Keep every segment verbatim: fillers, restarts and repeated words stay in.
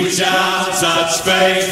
Reach out, touch faith.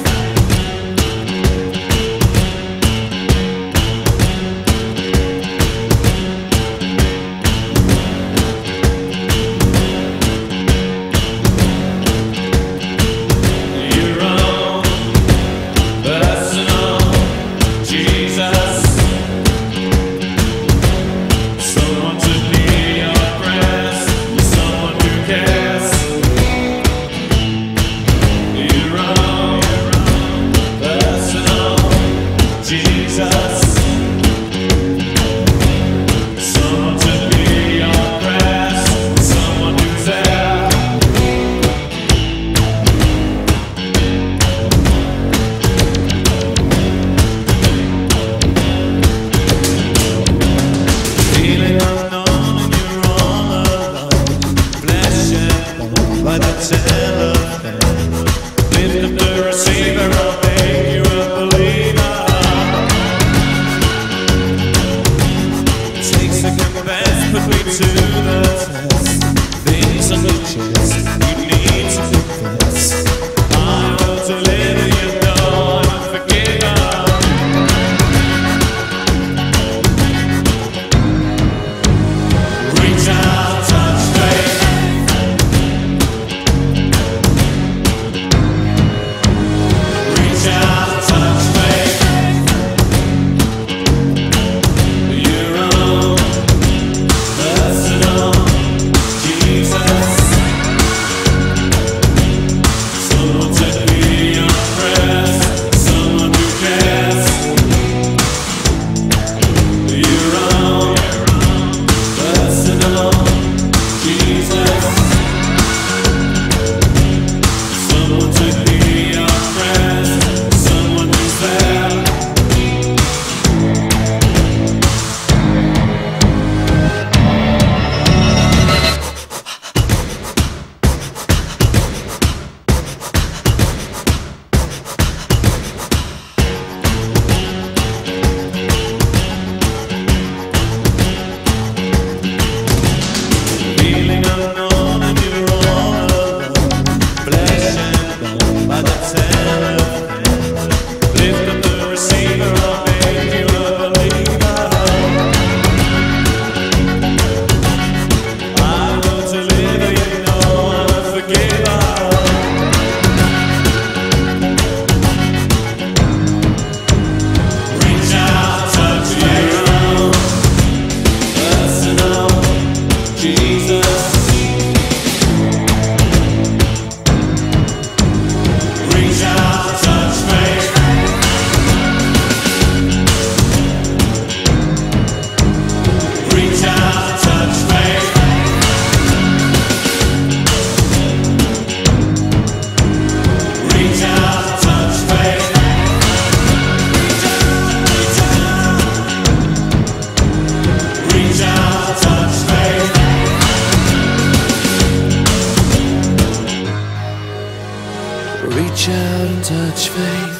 By the telephone, lift up the receiver, I'll make you a believer. Take second best, put me to the test. Things on the chest, you need to confess. I will deliver, you know I'm a forgiver. Reach out, touch faith. Reach out and touch faith.